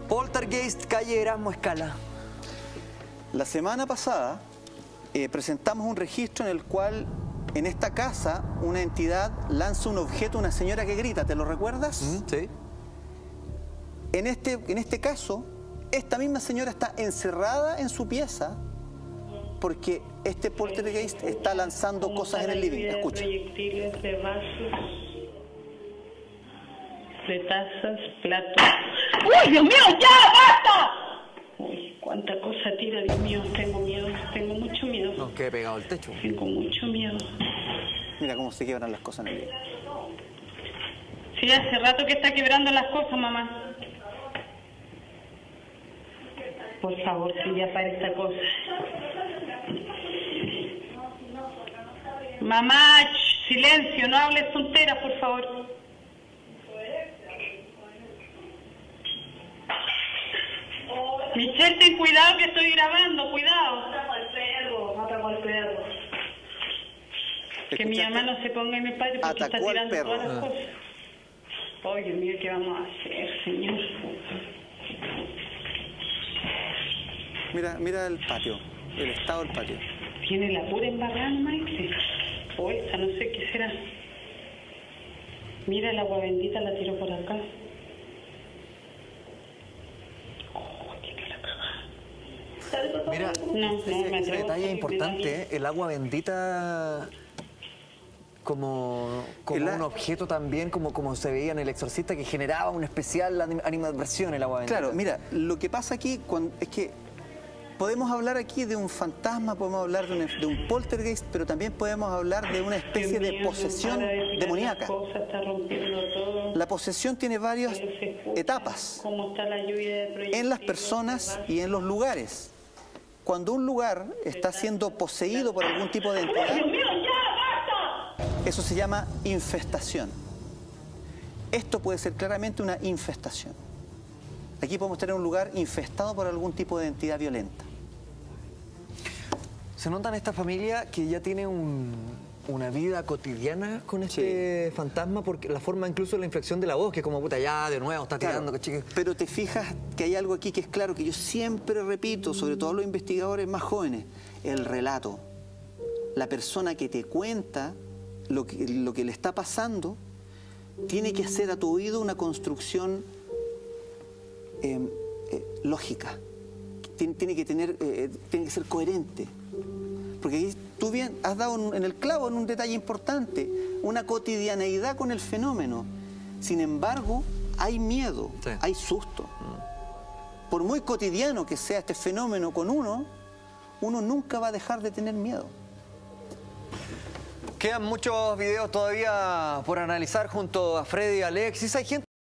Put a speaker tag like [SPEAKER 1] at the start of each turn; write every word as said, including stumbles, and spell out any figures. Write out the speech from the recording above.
[SPEAKER 1] Poltergeist, calle Erasmo Escala.
[SPEAKER 2] La semana pasada eh, presentamos un registro en el cual en esta casa una entidad lanza un objeto a una señora que grita, ¿te lo recuerdas?
[SPEAKER 1] Mm, sí.
[SPEAKER 2] En este, en este caso, esta misma señora está encerrada en su pieza porque este poltergeist está lanzando cosas en el living. Escucha.
[SPEAKER 3] Proyectiles de vasos, de tazas, platos. ¡Uy, Dios mío, ya, basta! Uy, cuánta cosa tira, Dios mío, tengo miedo, tengo mucho miedo.
[SPEAKER 1] No, quedé pegado al techo.
[SPEAKER 3] Tengo mucho miedo.
[SPEAKER 2] Mira cómo se quebran las cosas en el living.
[SPEAKER 3] Sí, hace rato que está quebrando las cosas, mamá. Por favor, si ya para esta cosa. Mamá, ch, silencio, no hables tonteras, por favor. Michelle, ten cuidado que estoy grabando, cuidado. Matamos al perro, matamos al perro. Que mi mamá no se ponga en mi padre porque está tirando todas las cosas. Ay, Dios mío, ¿qué vamos a hacer, señor?
[SPEAKER 2] Mira, mira el patio, el estado del patio.
[SPEAKER 3] Tiene la pura embarrada, Maite. O esa, no sé qué será. Mira, el agua bendita la tiro por acá. Oh, tiene la cagada.
[SPEAKER 1] Mira,
[SPEAKER 3] No,
[SPEAKER 1] ese,
[SPEAKER 3] no, me
[SPEAKER 1] ese
[SPEAKER 3] atrevo
[SPEAKER 1] detalle
[SPEAKER 3] a
[SPEAKER 1] es importante, ¿eh? El agua bendita como, como
[SPEAKER 2] El a-
[SPEAKER 1] un objeto también, como, como se veía en El Exorcista, que generaba una especial anim- animadversión el agua bendita.
[SPEAKER 2] Claro, mira, lo que pasa aquí cuando, es que podemos hablar aquí de un fantasma, podemos hablar de un, de un poltergeist, pero también podemos hablar de una especie de posesión demoníaca. La posesión tiene varias etapas en las personas y en los lugares. Cuando un lugar está siendo poseído por algún tipo de entidad, eso se llama infestación. Esto puede ser claramente una infestación. Aquí podemos tener un lugar infestado por algún tipo de entidad violenta.
[SPEAKER 1] Se nota en esta familia que ya tiene un, una vida cotidiana con este sí. fantasma, porque la forma incluso de la inflexión de la voz, que es como puta, ya de nuevo está tirando.
[SPEAKER 2] Claro,
[SPEAKER 1] que
[SPEAKER 2] pero te fijas que hay algo aquí que es claro, que yo siempre repito, sobre todo a los investigadores más jóvenes, el relato. La persona que te cuenta lo que, lo que le está pasando tiene que hacer a tu oído una construcción eh, eh, lógica. Tiene, tiene que tener, eh, tiene que ser coherente. Porque aquí tú bien has dado en el clavo en un detalle importante, una cotidianeidad con el fenómeno. Sin embargo, hay miedo, sí. hay susto. Mm. Por muy cotidiano que sea este fenómeno con uno, uno nunca va a dejar de tener miedo.
[SPEAKER 1] Quedan muchos videos todavía por analizar junto a Freddy y Alexis. Hay gente